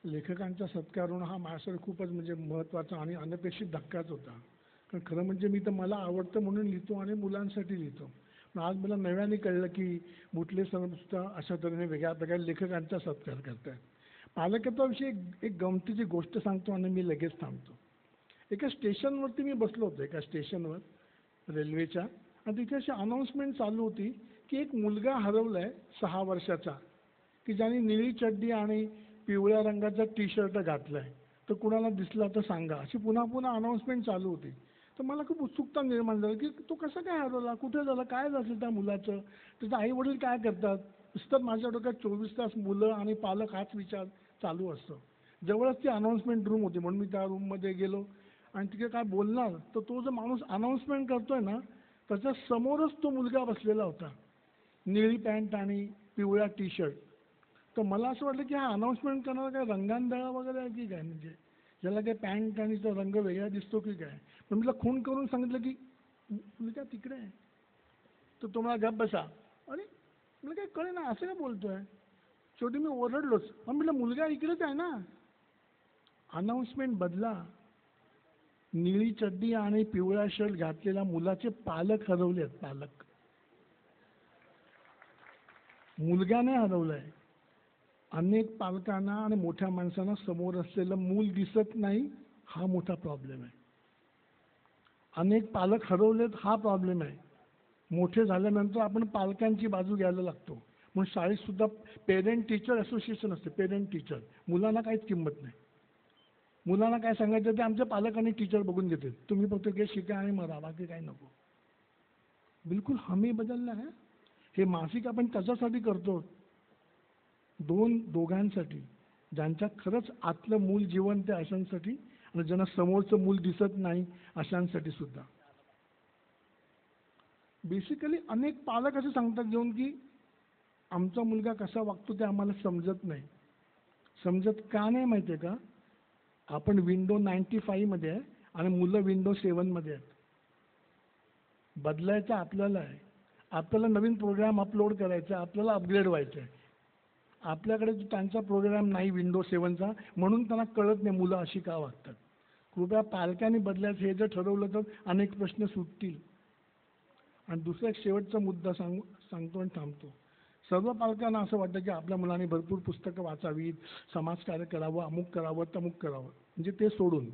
लेखकांचा सत्कार होणं हा माझ्यासाठी खूपच म्हणजे महत्त्वाचा आणि अनपेक्षित धक्काच होता. कारण खरं म्हणजे मी तर मला आवडतं म्हणून लिहितो आणि मुलांसाठी लिहितो. पण आज मला नव्याने कळलं की बुटले सरसुद्धा अशा तऱ्हेने वेगळ्या प्रकारे लेखकांचा सत्कार करतात. पालकत्वाविषयी एक गमतीची गोष्ट सांगतो आणि मी लगेच थांबतो. एका स्टेशनवरती मी बसलो होतो, एका स्टेशनवर रेल्वेच्या, आणि तिथे अशी अनाऊन्समेंट चालू होती की एक मुलगा हरवलाय 6 वर्षाचा, की ज्याने निळी चड्डी आणि पिवळ्या रंगाचा टी शर्ट घातलाय, तर कुणाला दिसला तर सांगा. अशी पुन्हा पुन्हा अनाऊन्समेंट चालू होती. तर मला खूप उत्सुकता निर्माण झाली की तो कसा काय हरवला, कुठे झाला, काय झालं त्या मुलाचं, त्याचे आई वडील काय करतात. नुसतं माझ्या डोक्यात 24 तास मुलं आणि पालक हाच विचार चालू असतो. जवळच ती अनाऊन्समेंट रूम होती म्हणून मी त्या रूममध्ये गेलो आणि तिथे काय बोलणार, तर तो जो माणूस अनाऊन्समेंट करतोय ना, त्याच्या समोरच तो मुलगा बसलेला होता, निळी पॅन्ट आणि पिवळ्या टी शर्ट. तर मला असं वाटलं की हा अनाऊन्समेंट करणारा काय रंगांधळा वगैरे आहे की काय, म्हणजे ज्याला काय पॅन्ट आणि तो रंग वेगळा दिसतो की काय. पण मी खून करून सांगितलं की मुलगा तिकडे आहे. तर तो मला गप बसा. अरे मला काय कळे ना, असं काय बोलतोय. शेवटी मी ओरडलोच, म्हटलं मुलगा इकडेच आहे ना. अनाऊन्समेंट बदला. निळी चड्डी आणि पिवळा शर्ट घातलेल्या मुलाचे पालक हरवलेत. पालक, मुलग्याने हरवलंय. अनेक पालकांना आणि मोठ्या माणसांना समोर असलेलं मूल दिसत नाही, हा मोठा प्रॉब्लेम आहे. अनेक पालक हरवलेत, हा प्रॉब्लेम आहे. मोठे झाल्यानंतर आपण पालकांची बाजू घ्यायला लागतो. म्हणून शाळेत सुद्धा पेरेंट टीचर असोसिएशन असते. पेरेंट टीचर, मुलांना काहीच किंमत नाही. मुलांना काय सांगायचं ते आमचे पालक आणि टीचर बघून घेतील. तुम्ही फक्त काय शिका आणि मरा, बाकी काही नको. बिलकुल हमी बदलला आहे. हे मासिक आपण त्याच्यासाठी करतो, दोघांसाठी, ज्यांच्या खरंच आतलं मूल जिवंत आहे अशांसाठी, आणि ज्यांना समोरचं मूल दिसत नाही अशांसाठी सुद्धा. बेसिकली अनेक पालक असे सांगतात घेऊन की आमचा मुलगा कसा वागतो ते आम्हाला समजत नाही. समजत का नाही माहिती आहे का? आपण विंडो 95 मध्ये आहे आणि मुलं विंडो 7 मध्ये आहेत. बदलायचं आपल्याला आहे. आपल्याला नवीन प्रोग्राम अपलोड करायचा, आपल्याला अपग्रेड व्हायचं आहे. आपल्याकडे त्यांचा प्रोग्राम नाही विंडो 7चा, म्हणून त्यांना कळत नाही मुलं अशी का वागतात. कृपया पालकांनी बदलायचं हे जर ठरवलं तर अनेक प्रश्न सुटतील. आणि दुसरा एक शेवटचा मुद्दा सांगतो आणि थांबतो. सर्व पालकांना असं वाटतं की आपल्या मुलांनी भरपूर पुस्तकं वाचावीत, समाजकार्य करावं, अमुक करावं, तमुक करावं. म्हणजे ते सोडून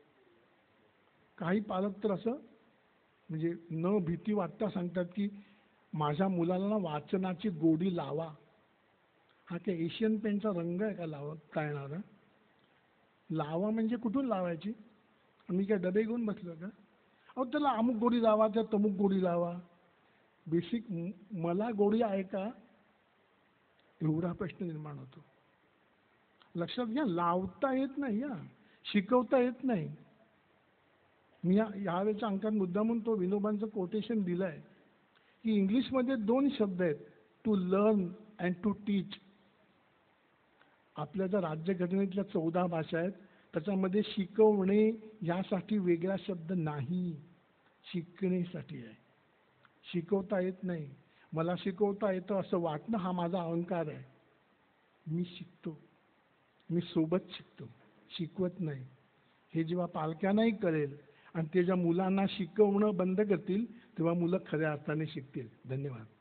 काही पालक तर असं म्हणजे न भीती वाटता सांगतात की माझ्या मुलाला ना वाचनाची गोडी लावा. हा काय एशियन पेंटचा रंग आहे का लावता येणार? लावा म्हणजे कुठून लावायची? मी काय डबे घेऊन बसलो का? अहो त्याला अमुक गोडी लावा, त्या तमुक गोडी लावा. बेसिक मला गोडी आहे का, एवढा प्रश्न निर्माण होतो. लक्षात घ्या, लावता येत नाही, शिकवता येत नाही. मी यावेळेच्या अंकात मुद्दामून तो विनोबांचं कोटेशन दिलं आहे की इंग्लिशमध्ये 2 शब्द आहेत, to learn and to teach. आपल्या ज्या राज्यघटनेतल्या 14 भाषा आहेत त्याच्यामध्ये शिकवणे यासाठी वेगळा शब्द नाही, शिकण्यासाठी आहे. शिकवता येत नाही. मला शिकवता येतं असं वाटणं हा माझा अहंकार आहे. मी शिकतो, मी सोबत शिकतो, शिकवत नाही. हे जेव्हा पालकांनाही कळेल आणि ते ज्या मुलांना शिकवणं बंद करतील तेव्हा मुलं खऱ्या अर्थाने शिकतील. धन्यवाद.